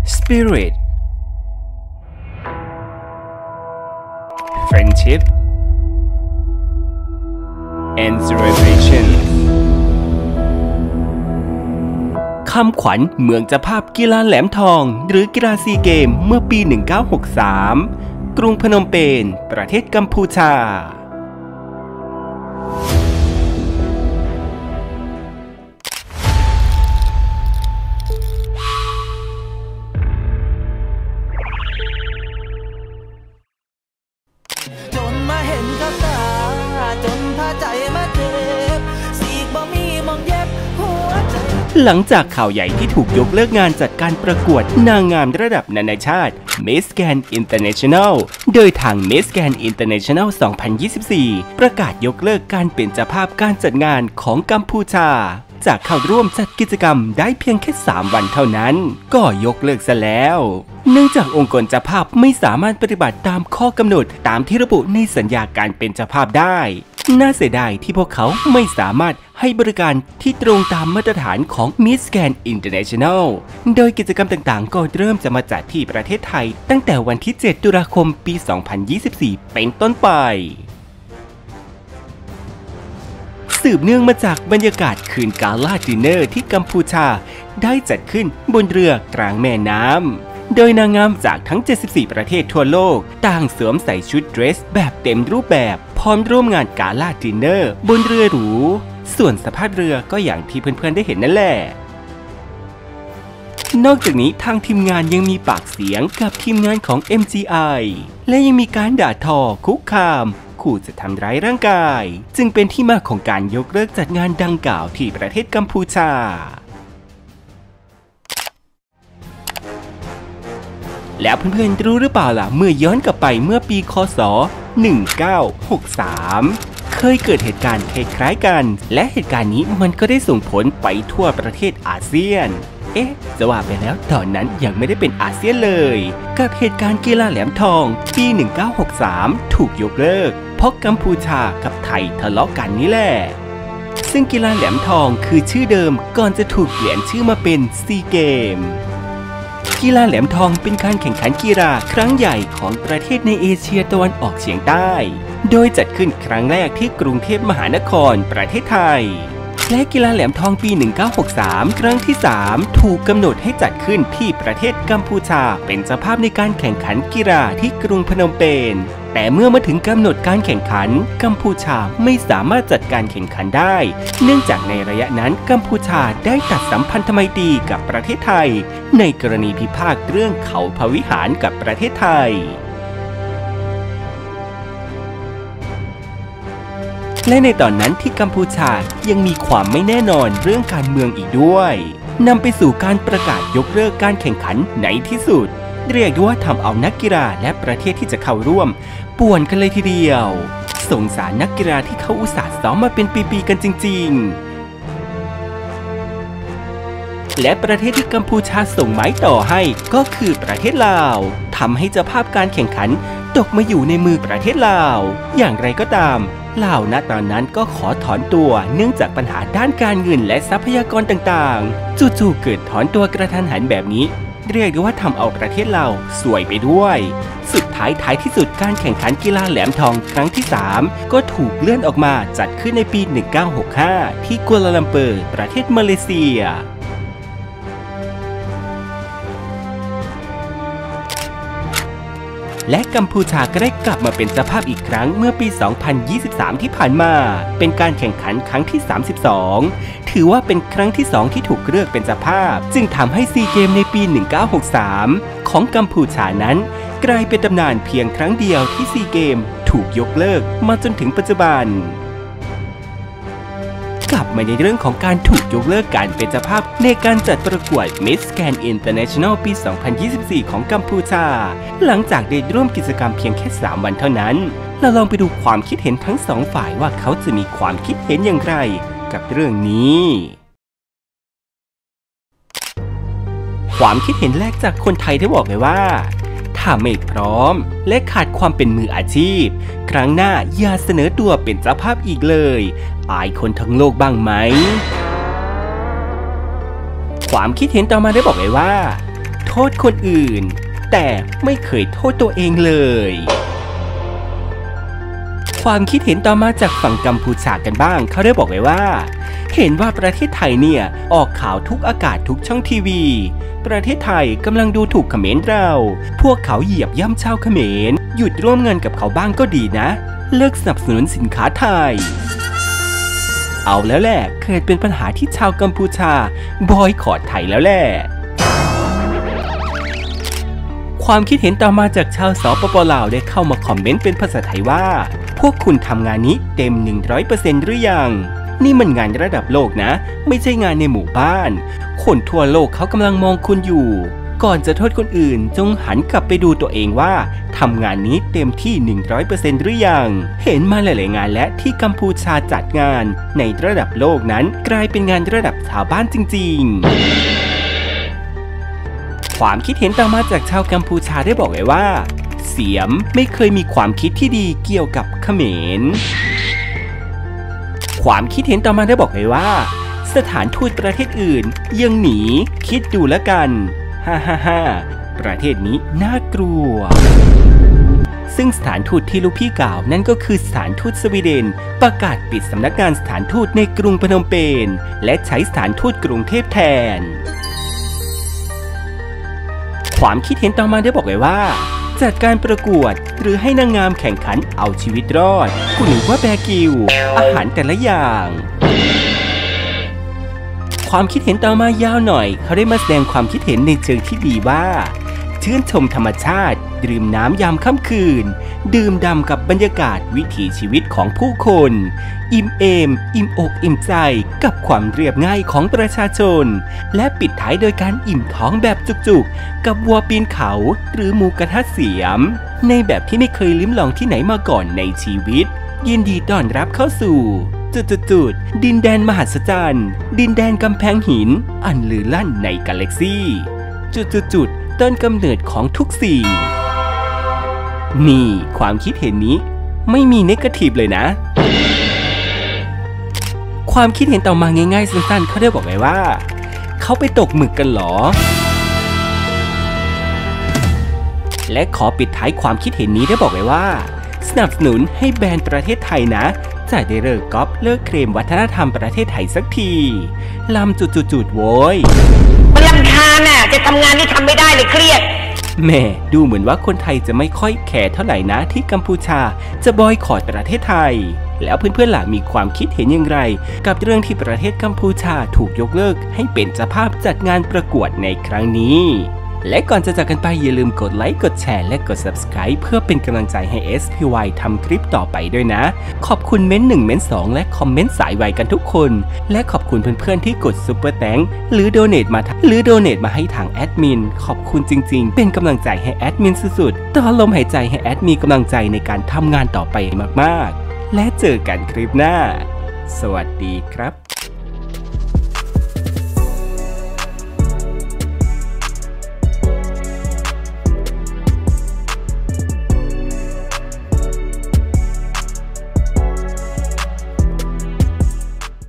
Spirit Friendship and Celebration คำขวัญเมืองเจ้าภาพกีฬาแหลมทองหรือกีฬาซีเกมเมื่อปี 1963 กรุงพนมเปญประเทศกัมพูชาหลังจากข่าวใหญ่ที่ถูกยกเลิกงานจัดการประกวดนางงามระดับนานาชาติ Miss Grand International โดยทาง Miss Grand International 2024 ประกาศยกเลิกการเป็นเจ้าภาพการจัดงานของกัมพูชาจากเข้าร่วมจัดกิจกรรมได้เพียงแค่ 3 วันเท่านั้นก็ยกเลิกซะแล้วเนื่องจากองค์กรเจ้าภาพไม่สามารถปฏิบัติตามข้อกำหนดตามที่ระบุในสัญญาการเป็นเจ้าภาพได้น่าเสียดายที่พวกเขาไม่สามารถให้บริการที่ตรงตามมาตรฐานของ Miss Grand International โดยกิจกรรมต่างๆก็เริ่มจะมาจัดที่ประเทศไทยตั้งแต่วันที่ 7 ตุลาคม ปี 2024 เป็นต้นไปสืบเนื่องมาจากบรรยากาศคืนกาล่าดินเนอร์ที่กัมพูชาได้จัดขึ้นบนเรือกลางแม่น้ำโดยนางงามจากทั้ง 74 ประเทศทั่วโลกต่างสวมใส่ชุดเดรสแบบเต็มรูปแบบพร้อมร่วมงานกาล่าดินเนอร์บนเรือหรูส่วนสภาพเรือก็อย่างที่เพื่อนๆได้เห็นนั่นแหละนอกจากนี้ทางทีมงานยังมีปากเสียงกับทีมงานของ MGI และยังมีการด่าทอคุกคามขู่จะทำร้ายร่างกายจึงเป็นที่มาของการยกเลิกจัดงานดังกล่าวที่ประเทศกัมพูชาแล้วเพื่อนๆรู้หรือเปล่าล่ะเมื่อย้อนกลับไปเมื่อปีคศ 1963 เคยเกิดเหตุการณ์คล้ายๆกันและเหตุการณ์นี้มันก็ได้ส่งผลไปทั่วประเทศอาเซียนจะว่าไปแล้วตอนนั้นยังไม่ได้เป็นอาเซียนเลยกับเหตุการณ์กีฬาแหลมทองปี 1963 ถูกยกเลิกเพราะกัมพูชากับไทยทะเลาะกันนี่แหละซึ่งกีฬาแหลมทองคือชื่อเดิมก่อนจะถูกเปลี่ยนชื่อมาเป็นซีเกมกีฬาแหลมทองเป็นการแข่งขันกีฬาครั้งใหญ่ของประเทศในเอเชียตะวันออกเฉียงใต้โดยจัดขึ้นครั้งแรกที่กรุงเทพมหานครประเทศไทยและกีฬาแหลมทองปี 1963 ครั้งที่ 3 ถูกกำหนดให้จัดขึ้นที่ประเทศกัมพูชาเป็นเจ้าภาพในการแข่งขันกีฬาที่กรุงพนมเปญแต่เมื่อมาถึงกำหนดการแข่งขันกัมพูชาไม่สามารถจัดการแข่งขันได้เนื่องจากในระยะนั้นกัมพูชาได้ตัดสัมพันธไมตรีกับประเทศไทยในกรณีพิพาทเรื่องเขาพระวิหารกับประเทศไทยและในตอนนั้นที่กัมพูชายังมีความไม่แน่นอนเรื่องการเมืองอีกด้วยนำไปสู่การประกาศยกเลิกการแข่งขันในที่สุดเรียกว่าทำเอานักกีฬาและประเทศที่จะเข้าร่วมป่วนกันเลยทีเดียวสงสารนักกีฬาที่เขาอุตส่าห์ซ้อมมาเป็นปีๆกันจริงๆและประเทศที่กัมพูชาส่งไม้ต่อให้ก็คือประเทศลาวทำให้เจ้าภาพการแข่งขันตกมาอยู่ในมือประเทศลาวอย่างไรก็ตามลาวณตอนนั้นก็ขอถอนตัวเนื่องจากปัญหาด้านการเงินและทรัพยากรต่างๆจู่ๆเกิดถอนตัวกระทันหันแบบนี้เรียกได้ว่าทำเอาประเทศลาวสวยไปด้วยสุดท้ายที่สุดการแข่งขันกีฬาแหลมทองครั้งที่ 3 ก็ถูกเลื่อนออกมาจัดขึ้นในปี 1965 ที่กัวลาลัมเปอร์ประเทศมาเลเซียและกัมพูชาก็ได้กลับมาเป็นเจ้าภาพอีกครั้งเมื่อปี 2023 ที่ผ่านมาเป็นการแข่งขันครั้งที่ 32 ถือว่าเป็นครั้งที่ 2 ที่ถูกเลือกเป็นเจ้าภาพจึงทำให้ซีเกมในปี 1963 ของกัมพูชานั้นกลายเป็นตำนานเพียงครั้งเดียวที่ซีเกมถูกยกเลิกมาจนถึงปัจจุบันกลับมาในเรื่องของการถูกยกเลิกการเป็นเจ้าภาพในการจัดประกวด Miss Grand International ปี 2024 ของกัมพูชาหลังจากได้ร่วมกิจกรรมเพียงแค่ 3 วันเท่านั้นเราลองไปดูความคิดเห็นทั้งสองฝ่ายว่าเขาจะมีความคิดเห็นอย่างไรกับเรื่องนี้ความคิดเห็นแรกจากคนไทยได้บอกเลยว่าถ้าไม่พร้อมและขาดความเป็นมืออาชีพครั้งหน้าอย่าเสนอตัวเป็นเจ้าภาพอีกเลยอายคนทั้งโลกบ้างไหมความคิดเห็นต่อมาได้บอกเลยว่าโถษคนอื่นแต่ไม่เคยโทษตัวเองเลยความคิดเห็นต่อมาจากฝั่งกัมพูชากันบ้างเขาได้บอกไว้ว่าเห็นว่าประเทศไทยเนี่ยออกข่าวทุกอากาศทุกช่องทีวีประเทศไทยกำลังดูถูกเขมรเราพวกเขาเหยียบย่ำชาวเขมรหยุดร่วมงานกับเขาบ้างก็ดีนะเลิกสนับสนุนสินค้าไทยเอาแล้วแหละเกิดเป็นปัญหาที่ชาวกัมพูชาบอยคอตไทยแล้วแหละความคิดเห็นต่อมาจากชาวสปป.ลาวได้เข้ามาคอมเมนต์เป็นภาษาไทยว่าพวกคุณทำงานนี้เต็ม 100% หรือยังนี่มันงานระดับโลกนะไม่ใช่งานในหมู่บ้านคนทั่วโลกเขากำลังมองคุณอยู่ก่อนจะโทษคนอื่นจงหันกลับไปดูตัวเองว่าทำงานนี้เต็มที่ 100% หรือยังเห็นมาหลายๆงานและที่กัมพูชาจัดงานในระดับโลกนั้นกลายเป็นงานระดับชาวบ้านจริงๆความคิดเห็นต่อมาจากชาวกัมพูชาได้บอกไว้ว่าเสียมไม่เคยมีความคิดที่ดีเกี่ยวกับเขมรความคิดเห็นต่อมาได้บอกไว้ว่าสถานทูตประเทศอื่นยังหนีคิดดูแล้วกันฮ่าฮ่าฮ่าประเทศนี้น่ากลัวซึ่งสถานทูตที่ลูกพี่กล่าวนั่นก็คือสถานทูตสวีเดนประกาศปิดสำนักงานสถานทูตในกรุงพนมเปญและใช้สถานทูตกรุงเทพแทนความคิดเห็นต่อมาได้บอกไว้ว่าจัดการประกวดหรือให้นางงามแข่งขันเอาชีวิตรอดกูนึกว่าแบกิวอาหารแต่ละอย่างความคิดเห็นต่อมายาวหน่อยเขาได้มาแสดงความคิดเห็นในเชิงที่ดีว่าชื่นชมธรรมชาติดื่มน้ำยามค่ำคืนดื่มด่ำกับบรรยากาศวิถีชีวิตของผู้คนอิ่มเอมอิ่มอกอิ่มใจกับความเรียบง่ายของประชาชนและปิดท้ายโดยการอิ่มท้องแบบจุกๆกับวัวปีนเขาหรือหมูกระทะเสียมในแบบที่ไม่เคยลิ้มลองที่ไหนมาก่อนในชีวิตยินดีต้อนรับเข้าสู่จุดๆดินแดนมหัศจรรย์ดินแดนกำแพงหินอันลือลั่นในกาแล็กซี่จุดๆต้นกำเนิดของทุกสิ่งนี่ความคิดเห็นนี้ไม่มีเนกาทีฟเลยนะความคิดเห็นต่อมาง่ายๆสั้นๆเขาได้บอกไว้ว่าเขาไปตกหมึกกันหรอและขอปิดท้ายความคิดเห็นนี้ได้บอกไว้ว่าสนับสนุนให้แบรนด์ประเทศไทยนะจะได้เลิกก๊อปเลิกเคลมวัฒนธรรมประเทศไทยสักทีลำจุดๆโว้ยมันรำคาญน่ะจะทำงานนี่ทำไม่ได้เลยเครียดแม่ดูเหมือนว่าคนไทยจะไม่ค่อยแคร์เท่าไหร่นะที่กัมพูชาจะบอยคอตประเทศไทยแล้วเพื่อนๆล่ะมีความคิดเห็นอย่างไรกับเรื่องที่ประเทศกัมพูชาถูกยกเลิกให้เป็นเจ้าภาพจัดงานประกวดในครั้งนี้และก่อนจะจากกันไปอย่าลืมกดไลค์กดแชร์และกด Subscribe เพื่อเป็นกำลังใจให้ SPY ทำคลิปต่อไปด้วยนะขอบคุณเม้นต์1เม้นต์2และคอมเมนต์สายไวกันทุกคนและขอบคุณเพื่อนๆที่กดซุปเปอร์แตงหรือโดเนทมาให้ทางแอดมินขอบคุณจริงๆเป็นกำลังใจให้แอดมินสุดๆต่อลมหายใจให้แอดมีกำลังใจในการทำงานต่อไปมากๆและเจอกันคลิปหน้าสวัสดีครับ